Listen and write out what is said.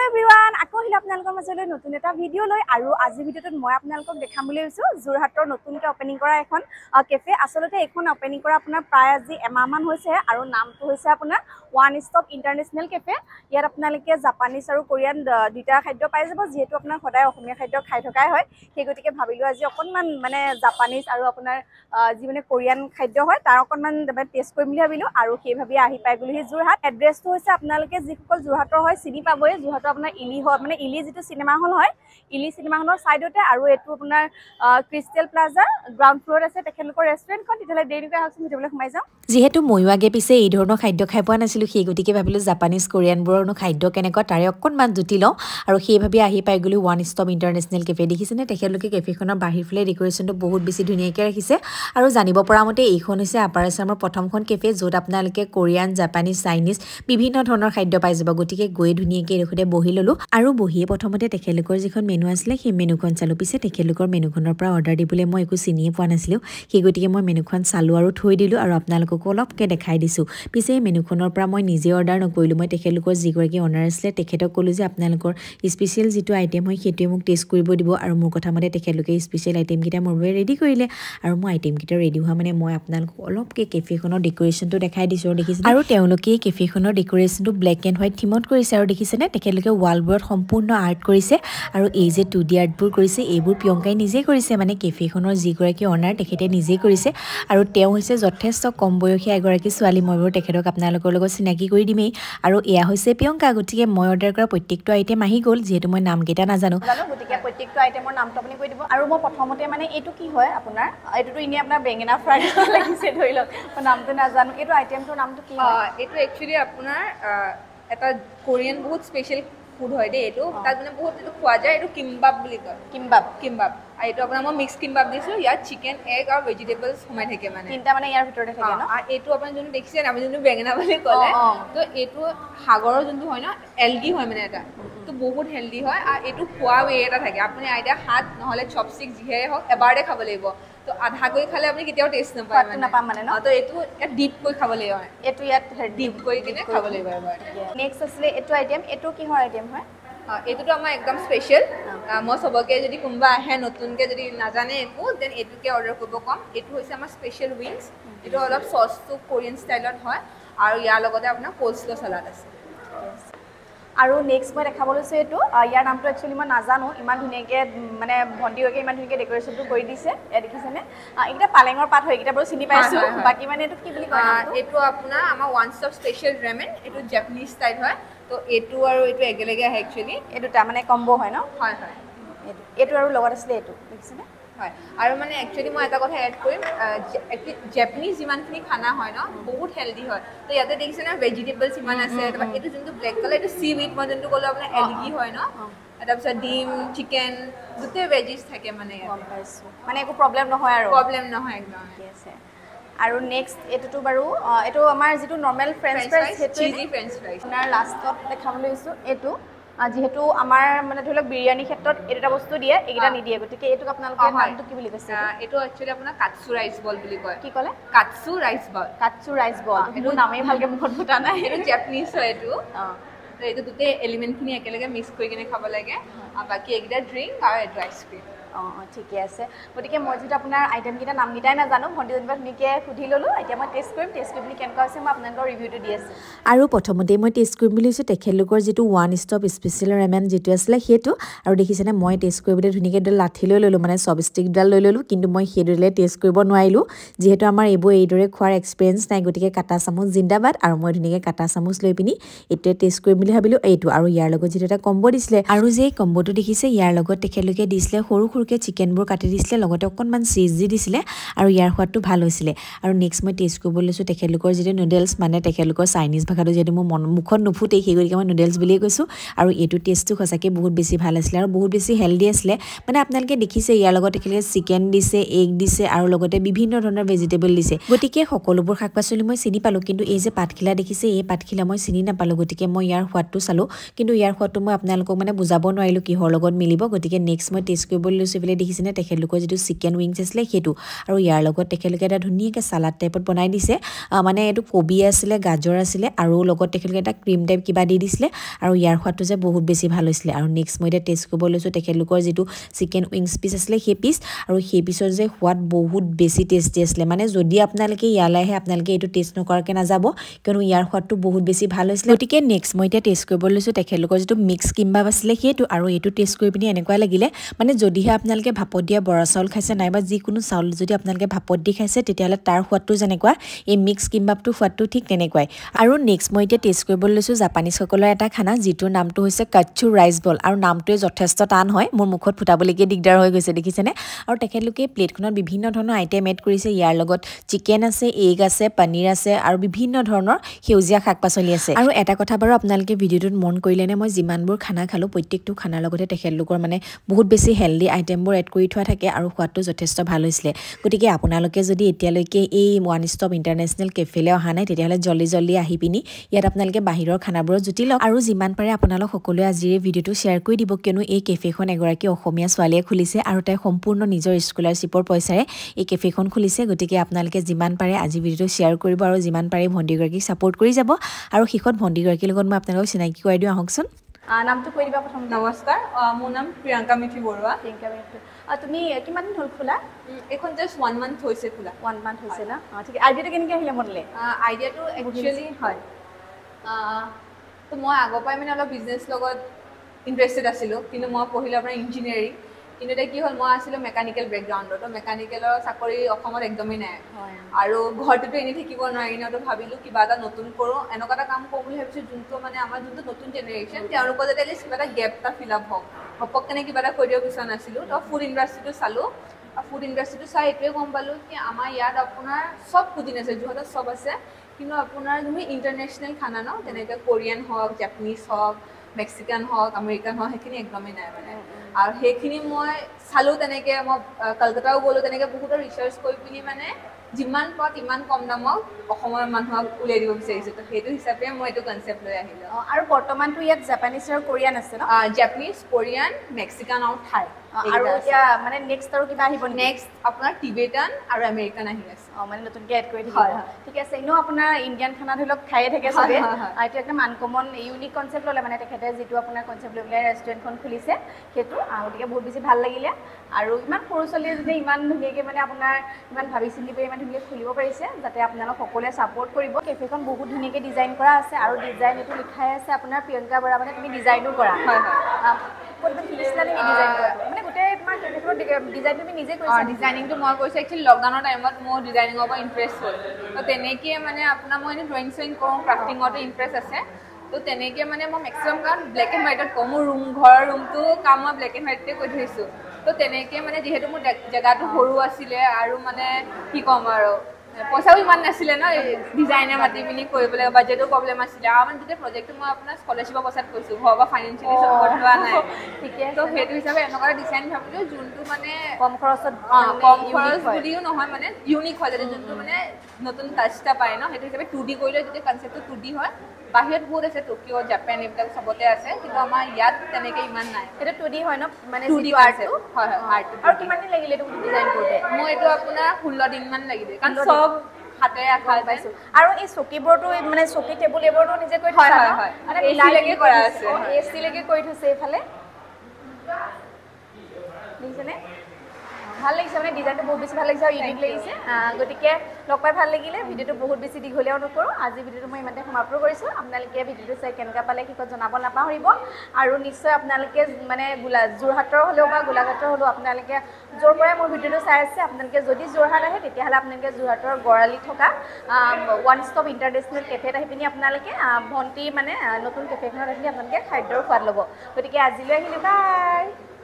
everyone আকৌ আহিলে আপোনালোকৰ মাজলৈ নতুন এটা ভিডিঅ লৈ আৰু আজি ভিডিঅটোত মই আপোনালোকক দেখাম বুলি ভাবিছো যোৰহাটৰ নতুনকৈ ওপেনিং কৰা এখন কেফে আসলতে এখন ওপেনিং কৰা আপোনাৰ প্ৰায় আজি এমাহমান হৈছে আৰু নামটো হৈছে আপোনাৰ ওৱান ষ্টপ ইণ্টাৰনেশ্যনেল কেফে ইয়াত আপোনালোকে জাপানিজ আৰু কোৰিয়ান দুটা খাদ্য পাই যাব যেহেতু আপোনাৰ সদায় অসমীয়া খাদ্য খাই থকাই হয় সেই গতিকে ভাবিলো আজি অকণমান মানে জাপানিজ আৰু আপোনাৰ যি মানে কোৰিয়ান খাদ্য হয় তাৰ অকণমান টেষ্ট কৰিম বুলি ভাবিলো আৰু সেই ভাবি আহি পাই গ'লো যোৰহাট এড্ৰেছটো হৈছে আপোনালোকে যিসকল যোৰহাটৰ হয় চিনি পাবই যোৰহাটৰ আপোনাৰ ইলি হয় মানে ইলি যিটো চিনেমা হল হয় ইলি চিনেমা হলৰ সাইডতে আৰু এটো আপোনাৰ ক্ৰিষ্টেল প্লাজা গ্ৰাউণ্ড ফ্লোৰত আছে তেখেতলোকৰ ৰেষ্টুৰেণ্টখন তেতিয়ালে দেৰিকৈ আহকচোন ভিতৰলৈ সোমাই যাওঁ যেহেতু ময়ো আগে পিছে এই ধৰণৰ খাদ্য খাই পোৱা নাছিলোঁ সেই গতিকে ভাবিলোঁ জাপানিজ কোৰিয়ানবোৰৰনো খাদ্য কেনেকুৱা তাৰে অকণমান জুতি লওঁ আৰু সেইভাবে আহি পাই গ'লো ওৱান ষ্টপ ইণ্টাৰনেশ্যনেল কেফে দেখিছেনে তেখেতলোকে কেফেখনৰ বাহিৰফালে ডেকৰেশ্যনটো বহুত বেছি ধুনীয়াকৈ ৰাখিছে আৰু জানিব পৰা মতে এইখন হৈছে আপাৰ আছামৰ প্ৰথমখন কেফে য'ত আপোনালোকে কোৰিয়ান জাপানিজ চাইনিজ বিভিন্ন ধৰণৰ খাদ্য পাই যাব গতিকে গৈ ধুনীয়াকৈ এইডোখৰতে বহি ল'লোঁ আৰু বহিয়ে প্ৰথমতে তেখেতলোকৰ যিখন মেনু আছিলে সেই মেনুখন চালোঁ পিছে তেখেতলোকৰ মেনুখনৰ পৰা অৰ্ডাৰ দিবলৈ মই একো চিনিয়ে পোৱা নাছিলোঁ সেই গতিকে মই মেনুখন চালোঁ আৰু থৈ দিলোঁ আৰু আপোনালোকক অলপকে দেখাই দিছোঁ পিছে মেনুখনৰ পৰা মই নিজে অৰ্ডাৰ নকৰিলোঁ মই তেখেতলোকৰ যিগৰাকী অনাৰ আছিলে তেখেতক ক'লোঁ যে আপোনালোকৰ স্পেচিয়েল যিটো আইটেম হয় সেইটোৱে মোক টেষ্ট কৰিব দিব আৰু মোৰ কথা মতে তেখেতলোকে স্পেচিয়েল আইটেমকেইটা মোৰ বাবে ৰেডি কৰিলে আৰু মই আইটেমকেইটা ৰেডি হোৱা মানে মই আপোনালোকক অলপকে কেফেখনৰ ডেকৰেশ্যনটো দেখাই দিছোঁ আৰু দেখিছে আৰু তেওঁলোকে এই কেফেখনৰ ডেকৰেশ্যনটো ব্লেক এণ্ড হোৱাইট থিমত কৰিছে আৰু দেখিছেনে তেখেতলোকে ৱালবোৰত সম্পূৰ্ণ আৰ্ট কৰিছে আৰু এই যে 2D আৰ্টবোৰ কৰিছে এইবোৰ প্ৰিয়ংকাই নিজে কৰিছে মানে কেফেখনৰ যিগৰাকী অনাৰ তেখেতে নিজেই কৰিছে আৰু তেওঁ হৈছে যথেষ্ট কম বয়সীয়া এগৰাকী ছোৱালী মই বাৰু তেখেতক আপোনালোকৰ লগত চিনাকি কৰি দিমেই আৰু এয়া হৈছে প্ৰিয়ংকা গতিকে মই অৰ্ডাৰ কৰা প্ৰত্যেকটো আইটেম আহি গ'ল যিহেতু মই নামকেইটা নাজানো গতিকে প্ৰত্যেকটো আইটেমৰ নামটো আপুনি কৈ দিব আৰু মই প্ৰথমতে মানে এইটো কি হয় আপোনাৰ এইটোতো ইনে আপোনাৰ বেঙেনা ফ্ৰাই লাগিছে ধৰি লওক মই নামটো নাজানো এইটো আইটেমটোৰ নামটো কি হয় এইটো একচুৱেলি আপোনাৰ এটা কোৰিয়ান বহুত স্পেচিয়েল ফুড হয় দেই এইটো তাত মানে বহুত এইটো খোৱা যায় এইটো কিম্বাব বুলি কয় কিম্বাব আৰু এইটো আপোনাৰ মই মিক্স কিম্বাব দিছোঁ ইয়াত চিকেন এগ আৰু ভেজিটেবলছ সোমাই থাকে মানে তিনিটা মানে ইয়াৰ ভিতৰতে থাকে ন আৰু এইটো আপুনি যোনটো দেখিছে আমি যোনটো বেঙেনা বুলি ক'লে তো এইটো সাগৰৰ যোনটো হয় ন এলগি হয় মানে এটা তো বহুত হেল্ডি হয় আৰু এইটো খোৱা ৱে এটা থাকে আপুনি আইডিয়া হাত নহ'লে চপষ্টিক যিহেৰে হওক এবাৰতে খাব লাগিব তো আধা কৰি খালে আপুনি কেতিয়াও টেষ্ট নাপায় মানে ন তো এইটো ইয়াত ডিপ কৰি খাব লাগিব এইটো ইয়াত ডিপ কৰি কিনে খাব লাগিব এবাৰ নেক্সট আছিলে এইটো আইটেম এইটো কিহৰ আইটেম হয় এইটোতো আমাৰ একদম স্পেচিয়েল মই চবকে যদি কোনোবা আহে নতুনকৈ যদি নাজানে একো দেন এইটোকে অৰ্ডাৰ কৰিব ক'ম এইটো হৈছে আমাৰ স্পেচিয়েল উইংছ এইটো অলপ চচটো কোৰিয়ান ষ্টাইলত হয় আৰু ইয়াৰ লগতে আপোনাৰ কোল্ডস্ল চালাড আছে আৰু নেক্সট মই দেখাব লৈছোঁ এইটো ইয়াৰ নামটো একচুৱেলি মই নাজানো ইমান ধুনীয়াকৈ মানে ভণ্টিগৰাকীয়ে ইমান ধুনীয়াকৈ ডেকৰেশ্যনটো কৰি দিছে দেখিছেনে এইকেইটা পালেঙৰ পাত হয় এইকেইটা বাৰু চিনি পাইছোঁ বাকী মানে এইটো কি বুলি কয় এইটো আপোনাৰ আমাৰ ওৱান ষ্টপ স্পেচিয়েল ৰেমেন এইটো জাপানিজ ষ্টাইল হয় তো এইটো আৰু এইটো একেলগে আহে একচুৱেলি এইটো তাৰ মানে কম্বো হয় ন হয় এইটো আৰু লগত আছিলে এইটো দেখিছেনে হয় আৰু মানে একচুৱেলি মই এটা কথা এড কৰিম জাপানিজ যিমানখিনি খানা হয় ন বহুত হেল্ডি হয় তো ইয়াতে দেখিছে না ভেজিটেবলছ ইমান আছে তাৰপৰা এইটো যোনটো ব্লেক কালাৰ এইটো চি উইথ মই যোনটো ক'লোঁ আপোনাৰ এলগি হয় ন তাৰপিছত ডিম চিকেন গোটেই ভেজিছ থাকে মানে মানে একো প্ৰব্লেম নহয় আৰু একদম ঠিক আছে আৰু নেক্সট এইটোতো বাৰু এইটো আমাৰ যিটো normal French fries cheesy French fries আপোনাৰ লাষ্টত দেখাবলৈ লৈছোঁ এইটো যিহেতু আমাৰ মানে ধৰি লওক বিৰিয়ানীৰ ক্ষেত্ৰত এই দুটা বস্তু দিয়ে এইকেইটা নিদিয়ে গতিকে এইটোক আপোনালোকে নামটো কি বুলি কৈছে এইটো একচুৱেলি আপোনাৰ কাটছু ৰাইচ বল বুলি কয় কি ক'লে কাটছু ৰাইচ বল এইটো নামেই ভালকৈ মুখত ফুটা নাই এইটো জাপানিজ হয় এইটো তো এইটো গোটেই এলিমেণ্টখিনি একেলগে মিক্স কৰি কিনে খাব লাগে আৰু বাকী এইকেইটা ড্ৰিংক আৰু এইটো আইচক্ৰীম ঠিকে আছে গতিকে মই যিটো আপোনাৰ আইটেমকেইটা নামকেইটাই নাজানো ভণ্টি যেনিবা ধুনীয়াকৈ সুধি ল'লোঁ এতিয়া মই টেষ্ট কৰিম টেষ্ট কৰি পিনি কেনেকুৱা হৈছে মই আপোনালোকৰ ৰিভিউটো দি আছোঁ আৰু প্ৰথমতেই মই টেষ্ট কৰিম বুলি ভাবিছোঁ তেখেতলোকৰ যিটো ওৱান ষ্টপ স্পেচিয়েল ৰেমেন যিটো আছিলে সেইটো আৰু দেখিছেনে মই টেষ্ট কৰিবলৈ ধুনীয়াকৈ এডাল লাঠি লৈ ল'লোঁ মানে চপষ্টিকডাল লৈ ল'লোঁ কিন্তু মই সেইডালে টেষ্ট কৰিব নোৱাৰিলোঁ যিহেতু আমাৰ এইদৰে খোৱাৰ এক্সপিৰিয়েঞ্চ নাই গতিকে কাটা চামুচ জিন্দাবাদ আৰু মই ধুনীয়াকৈ কাটা চামুচ লৈ পিনি এইটোৱে টেষ্ট কৰিম বুলি ভাবিলোঁ এইটো আৰু ইয়াৰ লগত যিটো এটা কম্বো দিছিলে আৰু যে কম্বোটো দেখিছে ইয়াৰ লগত তেখেতলোকে দিছিলে সৰু চিকেনবোৰ কাটি দিছিলে লগতে অকণমান চিজ দি দিছিলে আৰু ইয়াৰ সোৱাদটো ভাল হৈছিলে আৰু নেক্সট মই টেষ্ট কৰিব লৈছোঁ তেখেতলোকৰ যিটো নুডলছ মানে তেখেতলোকৰ চাইনিজ ভাষাটো যিহেতু মোৰ মুখত নুফুটেই সেই গতিকে মই নুডলছ বুলিয়ে কৈছোঁ আৰু এইটো টেষ্টটো সঁচাকৈ বহুত বেছি ভাল আছিলে আৰু বহুত বেছি হেল্ডি আছিলে মানে আপোনালোকে দেখিছে ইয়াৰ লগত তেখেতলোকে চিকেন দিছে এগ দিছে আৰু লগতে বিভিন্ন ধৰণৰ ভেজিটেবল দিছে গতিকে সকলোবোৰ শাক পাচলি মই চিনি পালোঁ কিন্তু এই যে পাতখিলা দেখিছে এই পাতখিলা মই চিনি নাপালোঁ গতিকে মই ইয়াৰ সোৱাদটো চালোঁ কিন্তু ইয়াৰ সোৱাদটো মই আপোনালোকক মানে বুজাব নোৱাৰিলোঁ কিহৰ লগত মিলিব গতিকে নেক্সট মই টেষ্ট কৰিবলৈ লৈছোঁ এইফালে দেখিছেনে তেখেতলোকৰ যিটো চিকেন উইংছ আছিলে সেইটো আৰু ইয়াৰ লগত তেখেতলোকে এটা ধুনীয়াকৈ চালাড টাইপত বনাই দিছে মানে এইটো কবি আছিলে গাজৰ আছিলে আৰু লগত তেখেতলোকে এটা ক্ৰীম টাইপ কিবা দি দিছিলে আৰু ইয়াৰ সোৱাদটো যে বহুত বেছি ভাল হৈছিলে আৰু নেক্সট মই এতিয়া টেষ্ট কৰিব লৈছোঁ তেখেতলোকৰ যিটো চিকেন উইংছ পিচ আছিলে সেই পিচ আৰু সেই পিচৰ যে সোৱাদ বহুত বেছি টেষ্টি আছিলে মানে যদি আপোনালোকে ইয়ালৈ আহে আপোনালোকে এইটো টেষ্ট নকৰাকৈ নাযাব কিয়নো ইয়াৰ সোৱাদটো বহুত বেছি ভাল হৈছিলে গতিকে নেক্সট মই এতিয়া টেষ্ট কৰিব লৈছোঁ তেখেতলোকৰ যিটো মিক্স কিম্বাব আছিলে সেইটো আৰু এইটো টেষ্ট কৰি পিনি এনেকুৱা লাগিলে মানে যদিহে আপোনালোকে ভাপত দিয়া বৰা চাউল খাইছে নাইবা যিকোনো চাউল যদি আপোনালোকে ভাপত দি খাইছে তেতিয়াহ'লে তাৰ সোৱাদটো যেনেকুৱা এই মিক্স কিম্বাবটোৰ সোৱাদটো ঠিক তেনেকুৱাই আৰু নেক্সট মই এতিয়া টেষ্ট কৰিব লৈছোঁ জাপানীজসকলৰ এটা খানা যিটোৰ নামটো হৈছে কাচ্চু ৰাইচ বল আৰু নামটোৱে যথেষ্ট টান হয় মোৰ মুখত ফুটাবলৈকে দিগদাৰ হৈ গৈছে দেখিছেনে আৰু তেখেতলোকে প্লেটখনত বিভিন্ন ধৰণৰ আইটেম এড কৰিছে ইয়াৰ লগত চিকেন আছে এগ আছে পনীৰ আছে আৰু বিভিন্ন ধৰণৰ সেউজীয়া শাক পাচলি আছে আৰু এটা কথা বাৰু আপোনালোকে ভিডিঅ'টোত মন কৰিলেনে মই যিমানবোৰ খানা খালোঁ প্ৰত্যেকটো খানাৰ লগতে তেখেতলোকৰ মানে বহুত বেছি হেল্ডি আইটেমবোৰ এড কৰি থোৱা থাকে আৰু সোৱাদটো যথেষ্ট ভাল হৈছিলে গতিকে আপোনালোকে যদি এতিয়ালৈকে এই ওৱান ষ্টপ ইণ্টাৰনেশ্যনেল কেফেলৈ অহা নাই তেতিয়াহ'লে জল্দি আহি পিনি ইয়াত আপোনালোকে বাহিৰৰ খানাবোৰত জুতি লওক আৰু যিমান পাৰে আপোনালোক সকলোৱে আজিৰ এই ভিডিঅ'টো শ্বেয়াৰ কৰি দিব কিয়নো এই কেফেখন এগৰাকী অসমীয়া ছোৱালীয়ে খুলিছে আৰু তাই সম্পূৰ্ণ নিজৰ স্কলাৰশ্বিপৰ পইচাৰে এই কেফেখন খুলিছে গতিকে আপোনালোকে যিমান পাৰে আজি ভিডিঅ'টো শ্বেয়াৰ কৰিব আৰু যিমান পাৰে ভণ্টিগৰাকীক ছাপোৰ্ট কৰি যাব আৰু শেষত ভণ্টিগৰাকীৰ লগত মই আপোনালোকক চিনাকি কৰাই দিওঁ আহকচোন নামটো কৈ দিবা প্ৰথম নমস্কাৰ মোৰ নাম প্ৰিয়ংকা মিঠি বৰুৱা তুমি কিমান দিন হ'ল খোলা এখন জাষ্ট 1 মান্থ হৈছে খোলা 1 মান্থ হৈছে না ঠিক আইডিয়াটো কেনেকৈ আহিলে মনলৈ আইডিয়াটো একচুৱেলি হয় তো মই আগৰ পৰাই মানে অলপ বিজনেছ লগত ইণ্টাৰেষ্টেড আছিলোঁ কিন্তু মই পঢ়িলোঁ আপোনাৰ ইঞ্জিনিয়াৰিং কিন্তু এতিয়া কি হ'ল মই আছিলোঁ মেকানিকেল বেকগ্ৰাউণ্ডত তো মেকানিকেলৰ চাকৰি অসমত একদমেই নাই আৰু ঘৰটোতো এনেই থাকিব নোৱাৰি ন তো ভাবিলোঁ কিবা এটা নতুন কৰোঁ এনেকুৱা এটা কাম কৰোঁ বুলি ভাবিছোঁ যোনটো মানে আমাৰ যোনটো নতুন জেনেৰেশ্যন তেওঁলোকৰ যাতে এটলিষ্ট কিবা এটা গেপ এটা ফিল আপ হওক ঘপককেনে কিবা এটা কৰি দিব বিচৰা নাছিলোঁ তো ফুড ইণ্ডাষ্ট্ৰিটো চালোঁ ফুড ইণ্ডাষ্ট্ৰিটো চাই এইটোৱে গম পালোঁ কি আমাৰ ইয়াত আপোনাৰ চব কুজিন আছে যোৰহাটত চব আছে কিন্তু আপোনাৰ যোনটো ইণ্টাৰনেশ্যনেল খানা ন তেনেকৈ কোৰিয়ান হওক জাপানীজ হওক মেক্সিকান হওক আমেৰিকান হওক সেইখিনি একদমেই নাই মানে আৰু সেইখিনি মই চালোঁ তেনেকৈ মই কলকাতাও গ'লোঁ তেনেকৈ বহুতো ৰিচাৰ্চ কৰি পিনি মানে যিমান পাওঁ ইমান কম দামত অসমৰ মানুহক উলিয়াই দিব বিচাৰিছোঁ তো সেইটো হিচাপে মই এইটো কনচেপ্ট লৈ আহিলোঁ আৰু বৰ্তমানটো ইয়াত জাপানীজ আৰু কোৰিয়ান আছে ন জাপানীজ কোৰিয়ান মেক্সিকান আৰু থাই আৰু এতিয়া মানে নেক্সট আৰু কিবা আহিব নেক্সট আপোনাৰ টিবেটান আৰু আমেৰিকান আহি আছে মানে নতুনকৈ এড কৰি থাকিব ঠিক আছে এনেও আপোনাৰ ইণ্ডিয়ান খানা ধৰি লওক খায়ে থাকে চবে এইটো একদম আনকমন ইউনিক কনচেপ্ট ল'লে মানে তেখেতে যিটো আপোনাৰ কনচেপ্ট লৈ পেলাই ৰেষ্টুৰেণ্টখন খুলিছে সেইটো গতিকে বহুত বেছি ভাল লাগিলে আৰু ইমান সৰু ছোৱালীয়ে যদি ইমান ধুনীয়াকৈ মানে আপোনাৰ ইমান ভাবি চিন্তি কৰি ইমান ধুনীয়াকৈ খুলিব পাৰিছে যাতে আপোনালোক সকলোৱে ছাপোৰ্ট কৰিব কেফেখন বহুত ধুনীয়াকৈ ডিজাইন কৰা আছে আৰু ডিজাইন এইটো লিখাই আছে আপোনাৰ প্ৰিয়ংকা বৰা মানে তুমি ডিজাইনো কৰা মানে গোটেই তোমাৰ ডিজাইন তুমি নিজে কৰিছা ডিজাইনিংটো মই কৰিছোঁ একচুৱেলি লকডাউনৰ টাইমত মোৰ ডিজাইনিঙৰ পৰা ইণ্টাৰেষ্ট হ'ল তো তেনেকৈ মানে আপোনাৰ মই এনেই ড্ৰয়িং চয়িং কৰোঁ ক্ৰাফটিঙতো ইণ্টাৰেষ্ট আছে তো তেনেকৈ মানে মই মেক্সিমাম কাৰণ ব্লেক এণ্ড হোৱাইটত কওঁ মোৰ ঘৰৰ ৰুমটো কাম মই ব্লেক এণ্ড হোৱাইটতে কৰি থৈছোঁ তো তেনেকৈ মানে যিহেতু মোৰ জেগাটো সৰু আছিলে আৰু মানে কি ক'ম আৰু পইচাও ইমান নাছিলে ন ডিজাইনাৰ মাতি পিনি কৰিবলৈ বাজেটো প্ৰব্লেম আছিলে আৰু মানে গোটেই প্ৰজেক্টটো মই আপোনাৰ স্কলাৰশ্বিপৰ পইচাত কৰিছোঁ ঘৰৰ পৰা ফাইনেন্সিয়েলি ছাপোৰ্ট লোৱা নাই ঠিকে তো সেইটো হিচাপে এনেকুৱা এটা ডিজাইন ভাবিলোঁ যোনটো মানে কম খৰচত কম খৰচ বুলিও নহয় মানে ইউনিক হয় যাতে যোনটো মানে নতুন টাচ এটা পায় ন সেইটো হিচাপে 2D কৰিলে যদি কনচেপ্টটো 2D হয় বাহিৰত বহুত আছে টকিঅ' জাপান এইবিলাক চবতে আছে কিন্তু আমাৰ ইয়াত তেনেকৈ ইমান নাই সেইটো 2D হয় ন মানে 2D আৰ্টটো হয় আৰ্টটো আৰু কিমান দিন লাগিলে এইটো ডিজাইন কৰোঁতে মই এইটো আপোনাৰ 16 দিনমান লাগিলে কাৰণ চব হাতেৰে আঁকা পাইছোঁ আৰু এই চকীবোৰতো মানে চকী টেবুল এইবোৰতো নিজে কৰি থৈছে হয় মানে এচিলৈকে কৰা আছে এচিলৈকে কৰি থৈছে এইফালে দেখিছেনে ভাল লাগিছে মানে ডিজাইনটো বহুত বেছি ভাল লাগিছে আৰু ইউনিক লাগিছে গতিকে লগ পাই ভাল লাগিলে ভিডিঅ'টো বহুত বেছি দীঘলীয়াও নকৰোঁ আজি ভিডিঅ'টো মই ইমানতে সমাপ্ত কৰিছোঁ আপোনালোকে ভিডিঅ'টো চাই কেনেকুৱা পালে শেষত জনাব নাপাহৰিব আৰু নিশ্চয় আপোনালোকে মানে যোৰহাটৰ হ'লেও বা গোলাঘাটৰ হ'লেও আপোনালোকে য'ৰ পৰাই মোৰ ভিডিঅ'টো চাই আছে আপোনালোকে যদি যোৰহাট আহে তেতিয়াহ'লে আপোনালোকে যোৰহাটৰ গড়আলি থকা ওৱান ষ্টপ ইণ্টাৰনেশ্যনেল কেফেত আহি পিনি আপোনালোকে ভণ্টি মানে নতুন কেফেখনত আহি আপোনালোকে খাদ্যৰ সোৱাদ ল'ব গতিকে আজিলৈ আহিলোঁ বাই